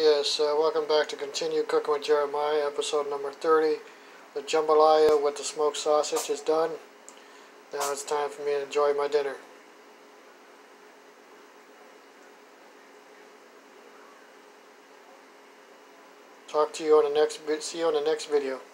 Yes, welcome back to Continue Cooking with Jeremiah, episode number 30. The jambalaya with the smoked sausage is done. Now it's time for me to enjoy my dinner. See you on the next video.